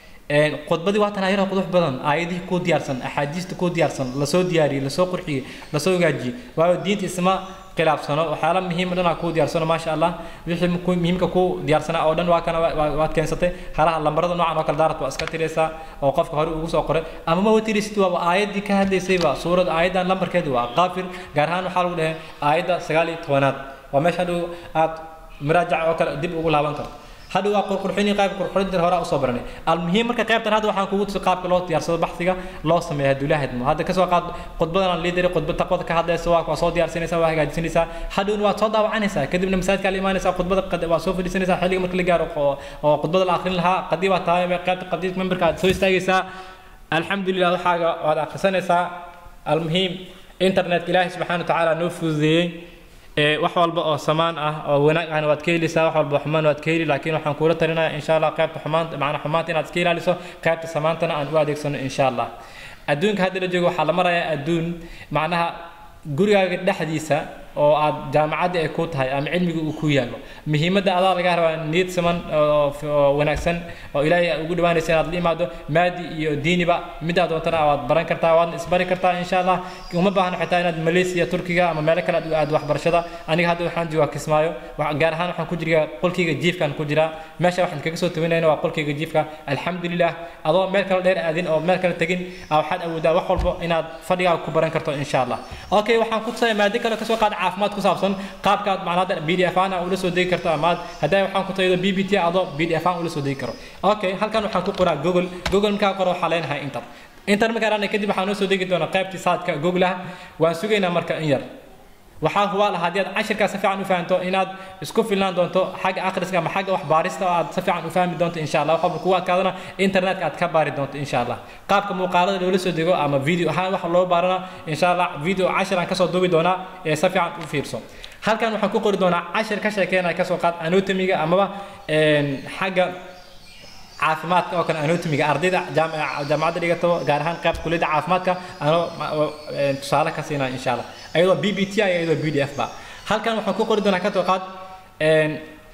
قد بدي واحد أنا يرى قدوح بدن عادي كود ديارسن أحاديث كود ديارسن لسو دياري لسو قرحي لسو جاجي والدين اسمه قلاب سنة وحالا مهم لنا كود ديارسن ما شاء الله وحي مهم كو ديارسن أو دن واكنا وات كنسته حالا لمرض نوع نوكل دارت واسكت ريسا أو قف كهرو وسو قرأ أما ما وتريستو وآيات دي كهدي سيبا سورة آيات أن لمبر كدوا غافر جرهان وحالو له آيات سجالي توانات ومشهدو آت مراجع وكل دب وقول هبان كرت هذا هو قرحيني قاب قرحين در هراء صبرني المهم مركب قابتن هذا وحنا كوت قاب كلوت يارسد بحثيga loo sameeyo hadula hadmo hada kasoo qaad qodbadan leader qodbad taqwada ka hadlayso waa soo diyaarsanaysa waa hagaajinaysa hadhoon waa soo daawacanaysa kadibna masaajidka la iimaanaysa qodbada qad waa soo fadhiisanaysa xilliga marka la gaaro oo qodbada la akhrin lahaa qadii waa tahay qaybta qadiis memberka soo istaagaysa alxamdulillah waxaaga waad akhrisanaysa almuhim internet ilaahi subhanahu wa ta'ala noo fududeeyay wax walba oo samaan ah oo wanaag aan waad ka helaysaa wax walba xumaan waad ka heli laakiin waxaan kula talinayaa insha Allah qaybta xumaan macna xumaanta inaad iska ilaaliso qaybta samaantana aan u adeegsano insha Allah adduunka hadda la joogo waxa la marayaa adduun macnaha gurigaaga dhexdiisa oo aad jaamacada ay ku tahay ama cilmiga uu ku yaalo muhiimadda adaa laga rabaa niyad saman oo wanaagsan oo ilaahay ugu dhawaanaysa inaad la imaado maadi iyo diiniba mid aad doontana waad baran kartaa waad isbari kartaa insha Allah uma baahna xitaa inaad Malaysia Turkiga ama meel kale aad waxbarashada aniga hadda waxaan joogaa Kismaayo gaar ahaan waxaan ku jiraa qolkayga jiifkan ku jiraa meesha waxaan kaga soo tabanayna waa qolkayga jiifka alxamdulillah adoo meel kale dheer aadin oo meel kale tagin waxaad awoodaa wax walba inaad fadhiga ku baran karto insha Allah okay waxaan ku tusay maadi kale ka soo qaad caafimaad ku saabsan qaabka macnaheeda B D F ana ula soo deegi karto ama haday waxaan ku taaydo B B T ado B D F ana ula soo deegi karo okay halkan waxaan ku qoraa Google Google markaa qoro waxa leenahay inter inter markaa aan kadib waxaan soo deegi doonaa qaybtii saadka Google waan sugaynaa marka in yar waxaa huwa la hadiyad cashirka si fiican u fahanto inaad isku filnaan doonto xagga akhriska ama xagga wax baarista aad si fiican u fahmi doonto insha Allah waxa ku waadkaadana internet aad ka baari doonto insha Allah qaabka muuqaalada loo soo dego ama video ahaan wax loo baarana insha Allah video cashir aan ka soo duubi doonaa ee si fiican u fiirso halkan waxaan ku qori doonaa cashir ka sheekeynaya ka soo qaad anatomy-ga ama een xagga caafimaadka oo kan anatomy-ga ardayda jaamacadda dhigato gaar ahaan qayb kulliyada caafimaadka ano tusaale ka siinaa insha Allah ayadoo B B T ayadoo B D F ba halkan waxaan ku qori doonaa ka soo qaad een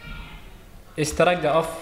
structure of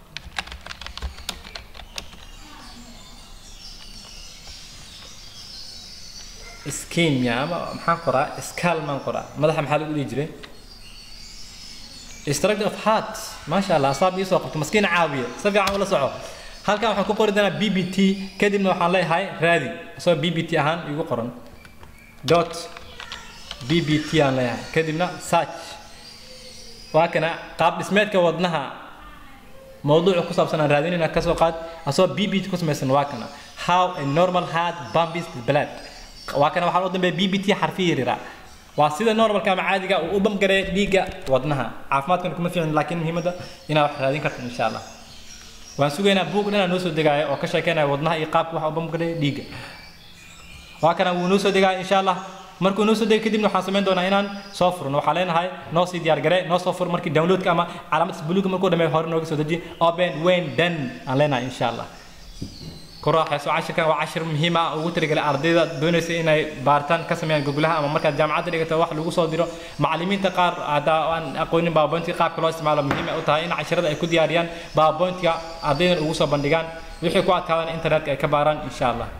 skin ya ama maxaan qoraa skull man qoraa madaxa maxaa lagu dhigi jiray structure of heart ma sha Allah asaab iyo soo qabto maskiin caawiye si fiican wala soco halkan waxaan ku qori doonaa B B T kadibna waxaan leeyahay raadi soo B B T ahaan igu qoran dot B B T aan leeyahay kadibna search waa kana qaab dhismeedka wadnaha mowduuc ku saabsan aan raadinayna ka soo qaad asoo B B T ku samaysan waa kana how a normal heart pumps blood waa kana waxaan u dambeeyay B B T xarfi yar waa sida normalka ama caadiga uu u bamgaray dhiiga wadnaha caafimaadkan kuma fiicin laakiin muhiimada inaad wax raadin karto insha Allah waan sugaynaa buug dhan noo soo degayo oo ka sheekeynaya wadnaha iyo qaabka wax u bamgaray dhiiga waa kana uu noo soo degayo insha Allah markuu noo soo dego kadibna waxaan sameyn doonaa inaan soo furno waxaa leenahay noo sii diyaar garee noo soo fur markii downloadka ama calaamad buluug markuu dhameeyo hore nooga soo deji open when done aan leenahay insha Allah كراحة عشرة وعشر مهمة وترجع الأرضية دون سي إنه بارتان كسم يعني جوجلها أما مركز جامعات اللي جت واحد لوجو صادره معلمين تقار هذا أن أقولين بابونتي قاب كلاس مع مهمة وتاين عشرة يكون دياريان بابونتي أرضية لوجو صبندقان ويحكوا كمان إنترنت كباران إن شاء الله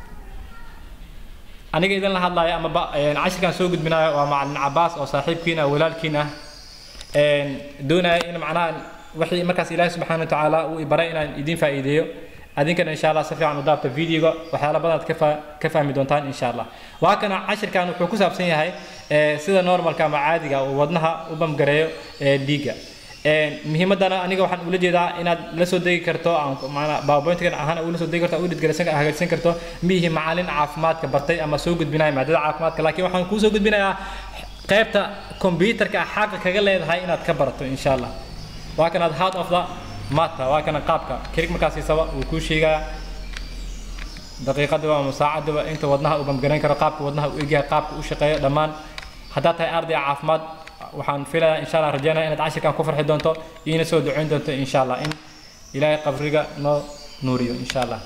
أنا جيدا لها الله أما با يعني عشرة كان سوق منا ومع عباس أو صاحب كينا ولاد كينا دون إن معناه وحي مركز إله سبحانه وتعالى وإبراهيم يدين فائدة أذنكنا إن شاء الله سفي عن ضابط الفيديو وحالا بدأت كفا كفا مدونتان إن شاء الله وهكذا عشر كانوا حكوسا بسنة هاي sida normalka ama caadiga oo wadnaha u bamgareeyo dhiigga muhiimadana aniga waxaan ula jeedaa inaad la soo degi karto macna PowerPoint-kan ahaan ula soo degi karto u dhigaysan hagaajin karto mihi macallin caafimaadka bartay ama soo gudbinay maadada caafimaadka laakiin waxaan ku soo gudbinayaa qaybta computerka xaq kaga leedahay inaad ka barato insha Allah waa kana heart of the matter waa kana qaabka kirig markaas isaba uu ku sheegaya daqiiqada ama saacada inta wadnaha u bamgareyn karo qaabka wadnaha u eegaya qaabka u shaqeeyo dhamaan hadaa tahay arday caafimaad waxaan filayaa insha Allah rajaynaa inaad cashirkan ku farxi doonto ina soo duceyn doonto insha Allah in ilaahay qabriga noo nuuriyo insha Allah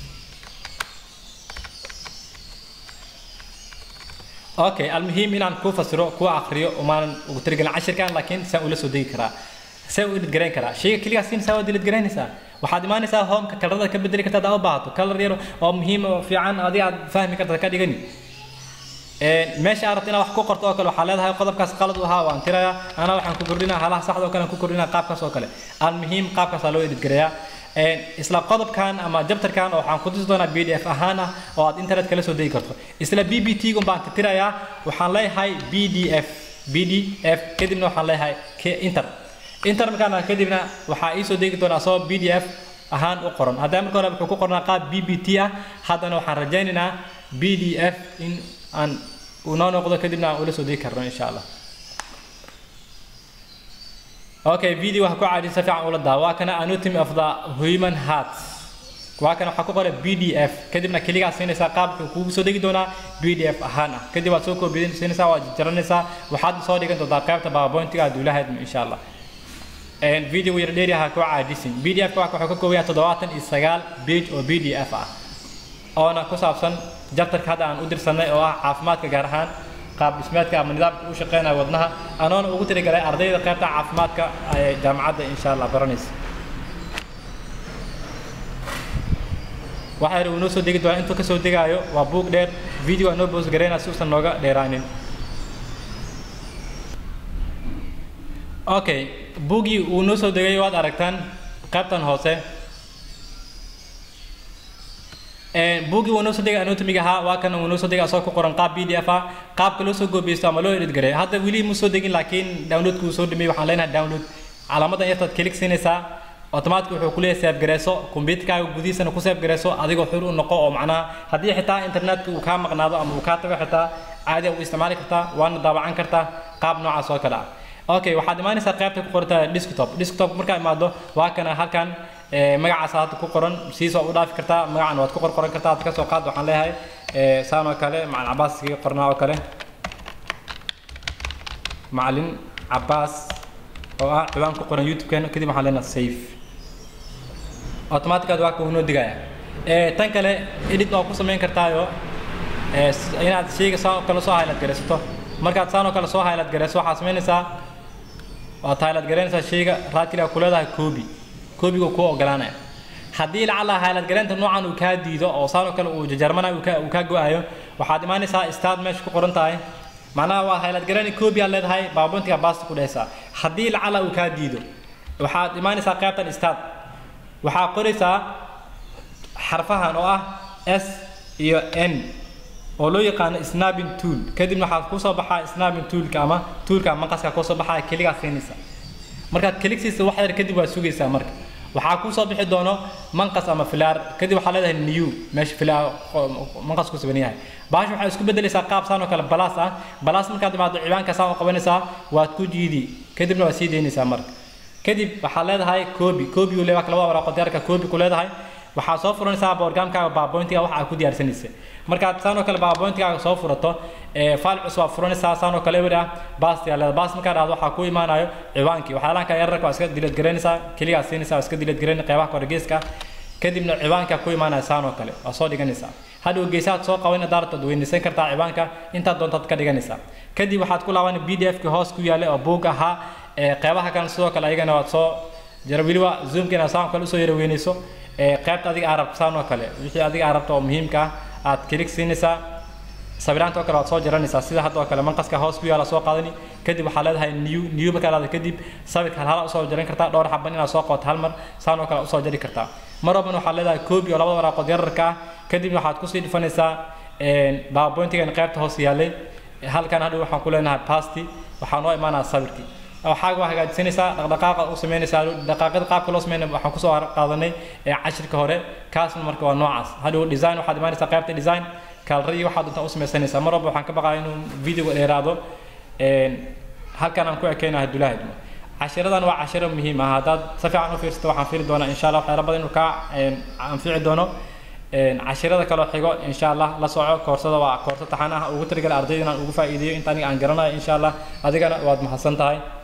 okay almuhiim inaan ku fasiro ku akhriyo oo ugu tirgalin cashirkan laakiin saan ula soo degi karaa saan u dhigreyn karaa shayga kaliya siin saa wadi dhigreynaysaa waxaad imaanaysaa home ka kalarada ka bedeli kartaa daa u baahato kalar yar oo muhiim oo fiican adiga aad fahmi kartaa ka dhigani meesha aragtina wax ku qorto oo kale waxa leedahay qodobkaas qalad u ahaa waan tiraya ana waxaan ku kordhinaa halaha saxda oo kale ku kordhinaa qaabkaas oo kale al muhiim qaabkaas loo edit gareeyaa een isla qodobkan ama jabtarkan waxaan ku tusi doonaa P D F ahaan ah oo aad internet kala soo degi karto isla B B T gun baan ka tirayaa waxaan leeyahay P D F P D F kadibna waxaan leeyahay inter inter markaan kadibna waxa ii soo degi doonaa soo P D F ahaan u qoran haddii marka hore wuxuu ku qornaa qaab B B T ah haddana waxaan rajaynaynaa P D F in aan uu noqdo kadibna aan ula soo degi karno insha Allah okay video waxa ku caadi si fiican ula daawa kana anatomy of the human heart waa kana waxa ku qoran P D F kadibna kaliya siinaysa qaabka kugu soo degi doona P D F ahaan ah kadib waad soo koobiyeen siinaysa waa jaranaysa waxaad soo dhigan doontaa qaybta PowerPoint-ga aad ulahayd insha Allah and video yar dheeri ah ku caadisin P D F ka waxa ka kooban toddobaatan iyo sagaal page oo P D F ah oo na ku saabsan jabtarka hadda aan u dirsanay oo ah caafimaadka gaar ahaan qaab dhismeedka ama nidaamka uu shaqeynaa wadnaha anoona ugu tirigalay ardayda qaybta caafimaadka ee jaamacadda insha Allah baranaysa waxa uu noo soo degi doonaa inta ka soo degaayo waa book dheer video aan noo boos gareynaa si uusan nooga dheeraanin okay boogi uu noo soo degay waad aragtaan qaybtan hoose ee boogi uu noo soo degay anatomy-ga ha waa kan uu noo soo degay asoo ku qoran qaab P D F ah qaabka loo soo goobeysto ama loo edit gareey hadda wili mu soo degin laakiin download ku soo dhimay waxaan leenahay download calaamadan yartaad click siinaysaa automatic wuxuu ku leeyahay save gareyso computerkaaga gudihiisana ku save gareyso adigoo xur u noqo oo macnaha haddii xitaa internetka uu ka maqnaado ama uu ka tago xitaa caadi u isticmaali kartaa waana daabacan kartaa qaab noocaas oo kale ah okay waxaad imaanaysaa qaybta ku qorta desktop desktop marka imaado waa kana halkan ee magacaas aad ku qoran si soo u dhaafi kartaa magacan waad ku qoran kartaa aad ka soo qaad waxaan leeyahay ee saan oo kale macallin Abbas ki qornaa oo kale macallin Abbas oo ah ciwaan ku qoran YouTube-keena kadib waxaan leenahay save automatic aad waa ku noo digaya ee tan kale edit oo ku sameyn kartaayo ee inaad shayga soo kala soo highlight gareysato markaad saan oo kale soo highlight gareyso waxaad sameynaysaa waad highlight gareynaysaa shayga raadkila ku leedahay copy copy-ga ku ogolaanaya haddii lacala highlight gareynta noocan uu ka diido oo saan oo kale uu jarjarmanayo uu ka uu ka go'ayo waxaad imaanaysaa start mesh ku qoran tahay macnaha waa highlight gareyn copy aad leedahay PowerPoint-ga basta ku dhaysaa haddii lacala uu ka diido waxaad imaanaysaa qaybtan start waxaa qoraysaa xarfahan oo ah S iyo N oo loo yaqaan snapping tool kadib waxa ku soo baxaa snapping tool-ka ama tool-ka maqaska ku soo baxaa kaliya siinaysa marka click siisa wax yar kadib waa sugaysaa marka waxa ku soo bixi doono manqas ama filaar kadib waxa leedahay new meesha filaar manqas ku saban yahay baash waxa isku bedelaysaa qaab saan oo kale balaas ah balaas marka timaado ciwaanka saan u qabanaysaa waad ku jiidi kadibna waa sii deynaysaa marka kadib waxa leedahay copy copy uu leeyahay laba waraaqo diyaarka copy ku leedahay waxa soo furanaysaa programkaaga PowerPoint-ga waxa ku diyaarsanaysaa marka saan oo kale PowerPoint-ga soo furato ee file cusub furanaysaa saan oo kale wada baas yaala baas marka aad waxa ku imaanayo ciwaankii waxa la ka yararka iska dilad gareynaysaa kaliya siinaysaa iska dilad gareyn qaybaha korgeeska kadibna ciwaanka ku imaanaya saan oo kale waa soo dhiganaysaa hadhow geesaad soo qabanayna daarta weynaysan kartaa ciwaanka inta doontaad ka dhiganaysaa kadib waxaad ku laaban P D F-ka hoos ku yaala oo book aha ee qaybaha kan sidoo kale ayagana waad soo jarwiliwa zoom-kina saan kale soo yara weynayso ee qaybta adiga arab saan oo kale wixii adiga arabta oo muhiimka ah aad click siinaysaa sawiraanta oo kale waad soo jaranaysaa sida hadda oo kale manqaska hoos ku yaala soo qaadani kadib waxa leedahay new new marka aad kadib sawirka hal hal u soo jaran kartaa dhowr xabban inaad soo qoto hal mar saan oo kale u soo jari kartaa marba waxa leedahay copy oo labada waraaqo yararka kadib waxaad ku sii dhifanaysaa ee PowerPoint-ga qaybta hoos yaalay halkan hadhow waxaan ku leenahay pasti waxaan noo imaanaa sawirkii waxaaga waa hagaajisanaysaa dhaqdhaqaaqa u samaynaysaa dhaqaaqada qaabka loo sameeyo waxaan ku soo qaadanay ee cashirka hore kaasna marka waa noocaas hadhow design waxaad imaanaysaa qaybta design kalradii waxaad inta u samaysanaysaa mar walba waxaan ka baqaa inuu video dheeraado een halkan aan ku ekeenahay dulahayd cashiradan waa cashiro muhiim ah hadaad si fiican u fiirsato waxaan fiiri doonaa insha Allah waxyaalo badan inuu ka anfici doono een cashirada kale xigo insha Allah la soco koorsada waa koorso taxan ah ugu talagalay ardayda inaan ugu faa'iideeyo inta aniga aan garanayo insha Allah adigana waad mahadsan tahay